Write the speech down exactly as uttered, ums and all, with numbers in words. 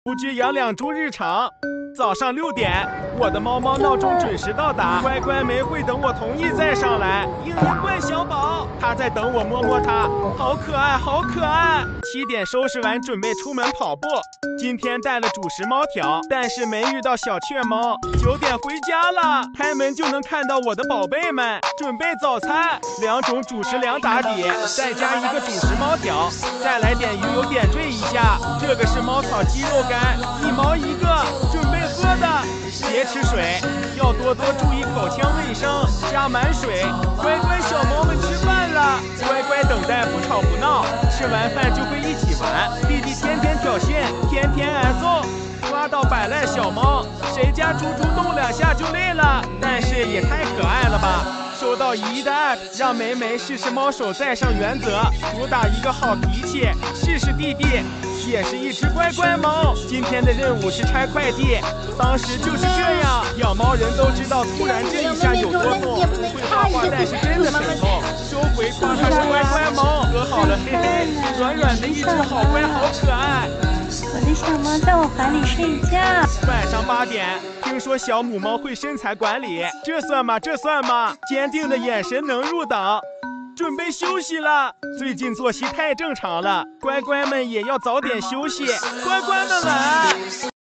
不只养两株日常。早上六点，我的猫猫闹钟准时到达，乖乖没会等我同意再上来。嘤嘤怪小宝，它在等我摸摸它，好可爱，好可爱。七点收拾完，准备出门跑步。今天带了主食猫条，但是没遇到小雀猫。九点回家了，开门就能看到我的宝贝们。准备早餐，两种主食两打底，再加一个主食猫条，再来点鱼油点缀一下。这个是猫草鸡肉干，一毛一个，准备喝的。别吃水，要多多注意口腔卫生，加满水。乖乖小猫们吃饭了，乖乖等待不吵不闹，吃完饭就会一起玩。弟弟天天挑衅，天天挨揍。抓到摆烂小猫，谁家猪猪动两下就累了，但是也太可爱了吧。收到姨姨的 app， 让梅梅试试猫手在上原则，主打一个好脾气。试试弟弟也是一只乖乖猫，今天的任务是拆快递。当时就是这样，养猫人都知道突然这一下有多痛，不会画画但是真的很痛。收回夸它是乖乖猫，和好了，嘿嘿，软软的一只好乖好可爱。 我的小猫在我怀里睡觉。 晚上八点，听说小母猫会身材管理，这算吗？这算吗？坚定的眼神能入党。准备休息了，最近作息太正常了，乖乖们也要早点休息，乖乖们晚安。